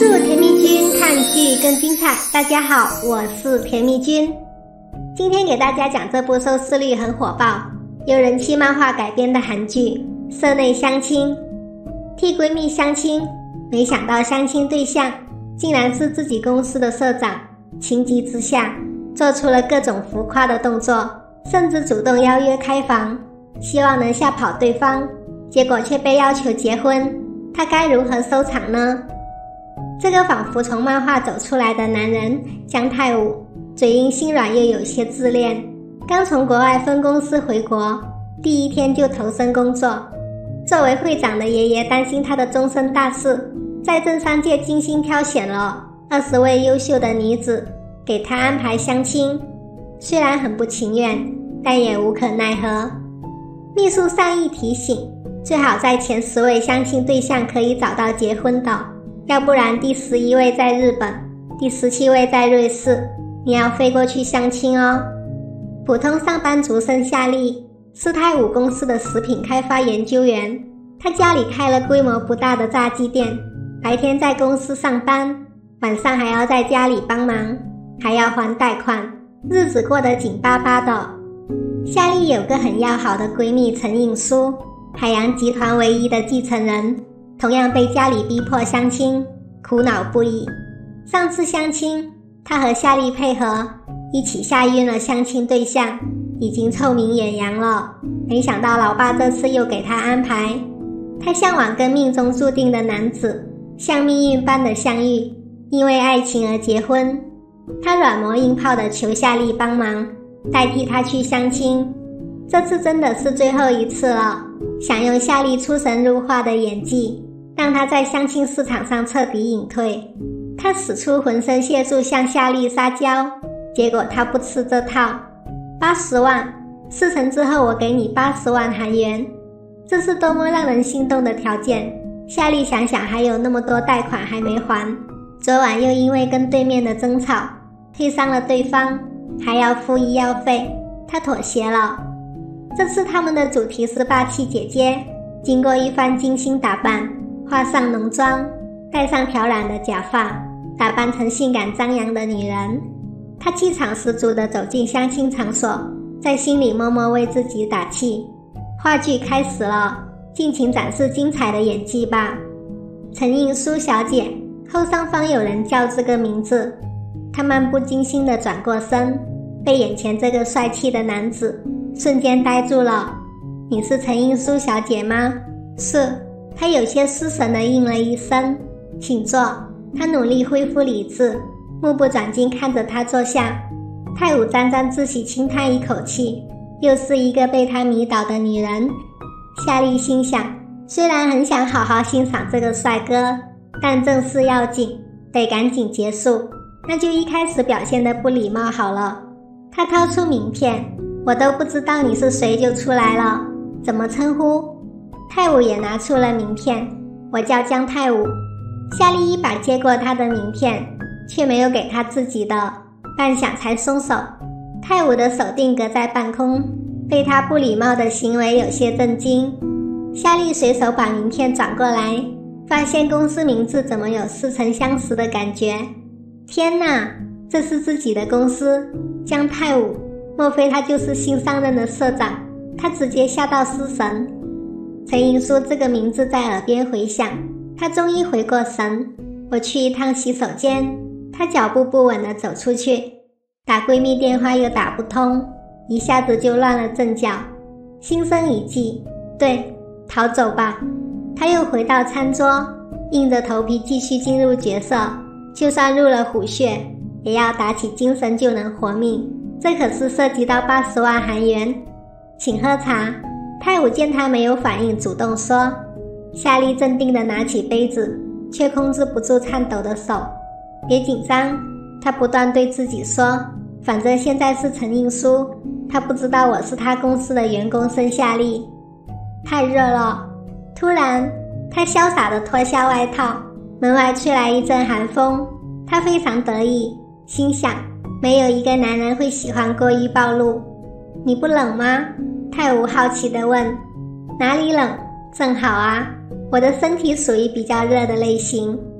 助甜蜜君看剧更精彩。大家好，我是甜蜜君。今天给大家讲这部收视率很火爆、由人气漫画改编的韩剧《社内相亲》。替闺蜜相亲，没想到相亲对象竟然是自己公司的社长，情急之下做出了各种浮夸的动作，甚至主动邀约开房，希望能吓跑对方，结果却被要求结婚，他该如何收场呢？这个仿佛从漫画走出来的男人姜泰武，嘴硬心软又有些自恋，刚从国外分公司回国，第一天就投身工作。作为会长的爷爷担心他的终身大事，在政商界精心挑选了20位优秀的女子给他安排相亲，虽然很不情愿，但也无可奈何。秘书善意提醒，最好在前10位相亲对象可以找到结婚的，要不然第11位在日本，第17位在瑞士，你要飞过去相亲哦。普通上班族生夏利是泰武公司的食品开发研究员，他家里开了规模不大的炸鸡店，白天在公司上班，晚上还要在家里帮忙，还要还贷款，日子过得紧巴巴的。夏利有个很要好的闺蜜陈映舒，海洋集团唯一的继承人，同样被家里逼迫相亲，苦恼不已。上次相亲，她和夏利配合，一起吓晕了相亲对象，已经臭名远扬了。没想到老爸这次又给她安排，她向往跟命中注定的男子像命运般的相遇，因为爱情而结婚。她软磨硬泡地求夏利帮忙，代替她去相亲。这次真的是最后一次了，想用夏利出神入化的演技，让她在相亲市场上彻底隐退。她使出浑身解数向夏利撒娇，结果她不吃这套。80万，事成之后我给你80万韩元，这是多么让人心动的条件。夏利想想还有那么多贷款还没还，昨晚又因为跟对面的争吵推伤了对方，还要付医药费，她妥协了。这次他们的主题是霸气姐姐，经过一番精心打扮，画上浓妆，戴上挑染的假发，打扮成性感张扬的女人。她气场十足地走进相亲场所，在心里默默为自己打气。话剧开始了，尽情展示精彩的演技吧。陈映舒小姐，后上方有人叫这个名字。她漫不经心地转过身，被眼前这个帅气的男子瞬间呆住了。你是陈映舒小姐吗？是。她有些失神地应了一声。请坐。她努力恢复理智，目不转睛看着他坐下。泰武沾沾自喜轻叹一口气，又是一个被他迷倒的女人。夏利心想，虽然很想好好欣赏这个帅哥，但正事要紧，得赶紧结束，那就一开始表现得不礼貌好了。他掏出名片，我都不知道你是谁就出来了，怎么称呼？泰武也拿出了名片，我叫姜泰武。夏利一把接过他的名片，却没有给他自己的，半晌才松手。泰武的手定格在半空，被他不礼貌的行为有些震惊。夏利随手把名片转过来，发现公司名字怎么有似曾相识的感觉。天哪，这是自己的公司，姜泰武，莫非他就是新上任的社长？他直接吓到失神。陈映舒这个名字在耳边回响，他终于回过神。我去一趟洗手间。他脚步不稳地走出去，打闺蜜电话又打不通，一下子就乱了阵脚。心生一计，对，逃走吧。他又回到餐桌，硬着头皮继续进入角色，就算入了虎穴，也要打起精神就能活命，这可是涉及到80万韩元。请喝茶。泰武见他没有反应，主动说。夏利镇定地拿起杯子，却控制不住颤抖的手。别紧张，他不断对自己说，反正现在是陈映舒，他不知道我是他公司的员工生夏利。太热了。突然他潇洒地脱下外套，门外吹来一阵寒风，他非常得意，心想没有一个男人会喜欢过于暴露。你不冷吗？泰武好奇地问。哪里冷，正好啊，我的身体属于比较热的类型。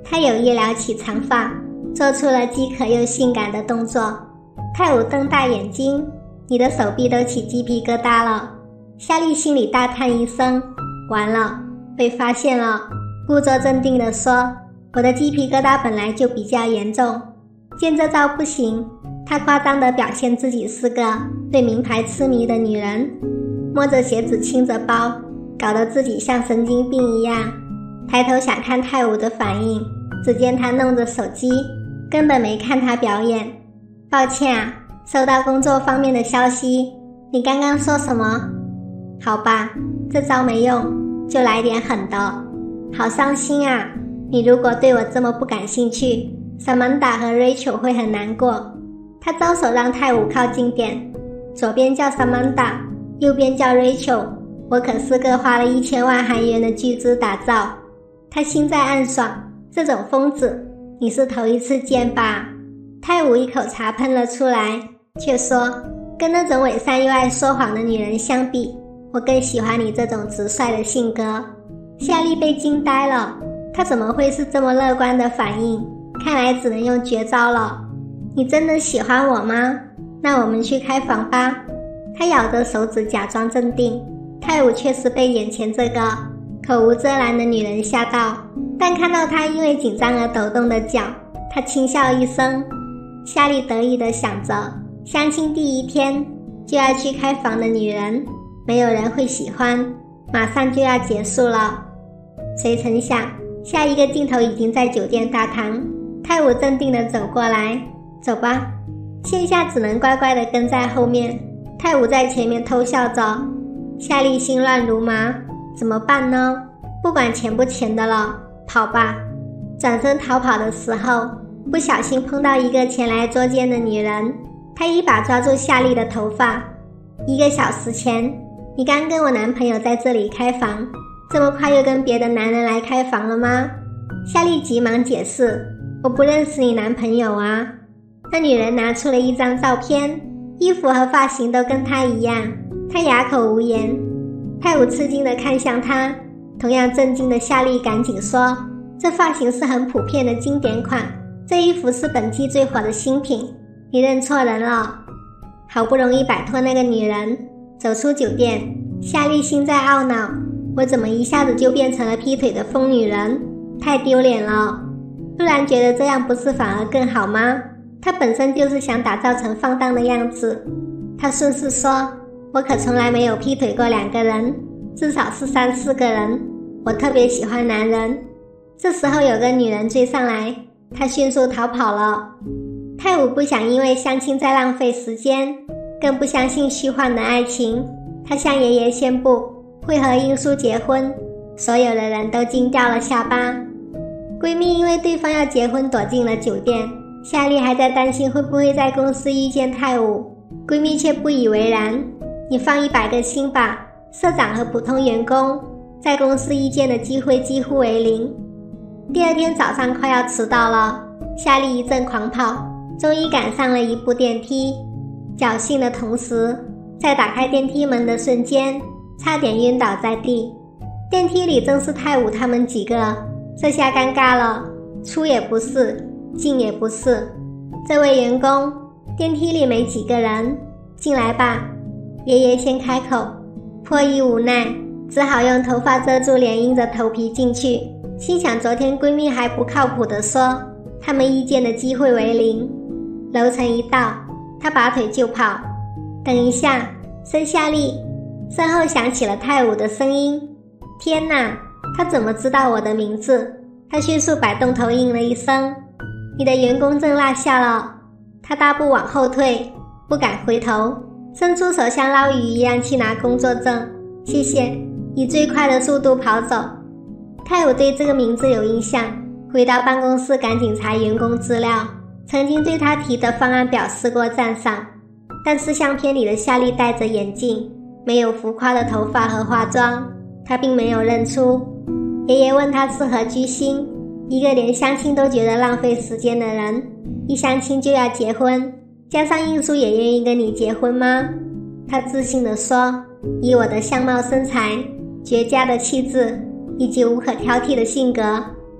他有意撩起长发，做出了饥渴又性感的动作。泰武瞪大眼睛，你的手臂都起鸡皮疙瘩了。夏丽心里大叹一声，完了，被发现了。故作镇定地说，我的鸡皮疙瘩本来就比较严重。见这招不行，他夸张地表现自己是个对名牌痴迷的女人，摸着鞋子轻着包，搞得自己像神经病一样。抬头想看泰武的反应，只见他弄着手机，根本没看他表演。抱歉啊，收到工作方面的消息。你刚刚说什么？好吧，这招没用，就来点狠的。好伤心啊，你如果对我这么不感兴趣，Samantha 和 Rachel 会很难过。他招手让泰武靠近点，左边叫 Samantha， 右边叫 Rachel， 我可是个花了1000万韩元的巨资打造。他心在暗爽，这种疯子你是头一次见吧？泰武一口茶喷了出来，却说，跟那种伪善又爱说谎的女人相比，我更喜欢你这种直率的性格。夏丽被惊呆了，她怎么会是这么乐观的反应？看来只能用绝招了。你真的喜欢我吗？那我们去开房吧。他咬着手指假装镇定，泰武确实被眼前这个口无遮拦的女人吓到，但看到她因为紧张而抖动的脚，他轻笑一声。夏丽得意地想着，相亲第一天就要去开房的女人，没有人会喜欢，马上就要结束了。谁曾想，下一个镜头已经在酒店大堂，泰武镇定地走过来，走吧。现下只能乖乖地跟在后面，泰武在前面偷笑着。夏丽心乱如麻，怎么办呢？不管钱不钱的了，跑吧。转身逃跑的时候，不小心碰到一个前来捉奸的女人，她一把抓住夏丽的头发。1个小时前，你刚跟我男朋友在这里开房，这么快又跟别的男人来开房了吗？夏丽急忙解释，我不认识你男朋友啊。那女人拿出了一张照片，衣服和发型都跟她一样，她哑口无言。泰武吃惊地看向她，同样震惊的夏丽赶紧说，这发型是很普遍的经典款，这衣服是本季最火的新品，你认错人了。好不容易摆脱那个女人，走出酒店，夏丽心在懊恼，我怎么一下子就变成了劈腿的疯女人，太丢脸了。突然觉得这样不是反而更好吗？她本身就是想打造成放荡的样子。她顺势说，我可从来没有劈腿过2个人，至少是3、4个人，我特别喜欢男人。这时候有个女人追上来，她迅速逃跑了。泰武不想因为相亲再浪费时间，更不相信虚幻的爱情。他向爷爷宣布会和英叔结婚，所有的人都惊掉了下巴。闺蜜因为对方要结婚躲进了酒店，夏丽还在担心会不会在公司遇见泰武，闺蜜却不以为然。你放100个心吧，社长和普通员工在公司遇见的机会几乎为0。第二天早上快要迟到了，夏丽一阵狂跑，终于赶上了1部电梯。侥幸的同时，在打开电梯门的瞬间，差点晕倒在地。电梯里正是泰武他们几个，这下尴尬了，出也不是，进也不是。这位员工，电梯里没几个人，进来吧。爷爷先开口，迫于无奈，只好用头发遮住脸，硬着头皮进去，心想昨天闺蜜还不靠谱地说他们遇见的机会为0。楼层一到，他拔腿就跑。等一下，申夏丽，身后响起了泰武的声音。天哪，他怎么知道我的名字？他迅速摆动头应了一声，你的员工证落下了。他大步往后退，不敢回头，伸出手像捞鱼一样去拿工作证。谢谢，以最快的速度跑走。泰武对这个名字有印象，回到办公室赶紧查员工资料，曾经对他提的方案表示过赞赏。但是相片里的夏丽戴着眼镜，没有浮夸的头发和化妆，他并没有认出。爷爷问他是何居心，一个连相亲都觉得浪费时间的人，一相亲就要结婚，加上英叔也愿意跟你结婚吗？他自信地说，以我的相貌身材、绝佳的气质以及无可挑剔的性格，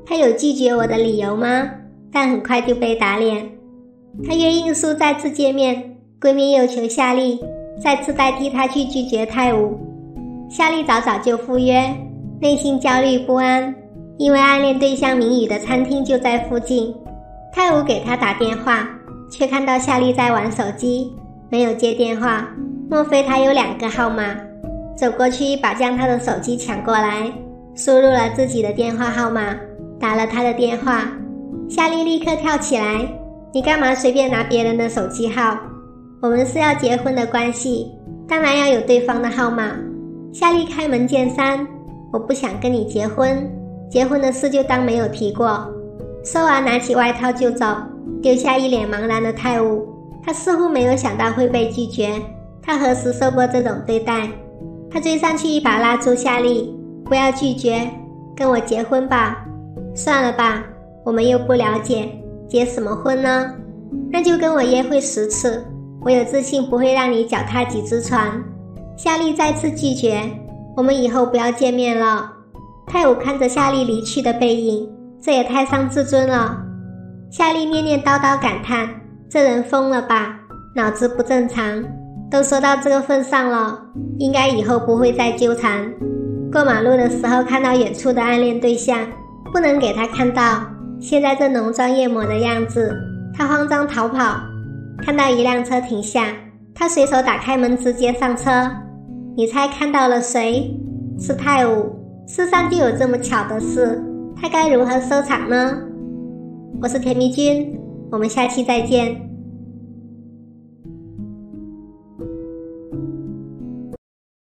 他有拒绝我的理由吗？但很快就被打脸。他约映素再次见面，闺蜜又求夏丽再次代替她去拒绝泰武。夏丽早就赴约，内心焦虑不安，因为暗恋对象明宇的餐厅就在附近。泰武给她打电话，却看到夏丽在玩手机，没有接电话。莫非她有2个号码？走过去一把将她的手机抢过来，输入了自己的电话号码，打了他的电话。夏丽立刻跳起来，你干嘛随便拿别人的手机号？我们是要结婚的关系，当然要有对方的号码。夏丽开门见山，我不想跟你结婚，结婚的事就当没有提过。说完拿起外套就走，丢下一脸茫然的泰武。他似乎没有想到会被拒绝，他何时受过这种对待？他追上去一把拉住夏丽，不要拒绝，跟我结婚吧。算了吧，我们又不了解，结什么婚呢？那就跟我约会10次，我有自信不会让你脚踏几只船。夏丽再次拒绝，我们以后不要见面了。泰武看着夏丽离去的背影，这也太伤自尊了。夏丽念念叨叨感叹，这人疯了吧，脑子不正常。都说到这个份上了，应该以后不会再纠缠。过马路的时候看到远处的暗恋对象，不能给他看到现在这浓妆艳抹的样子。他慌张逃跑，看到一辆车停下，他随手打开门直接上车。你猜看到了谁？是泰武。世上就有这么巧的事，他该如何收场呢？我是甜蜜君，我们下期再见。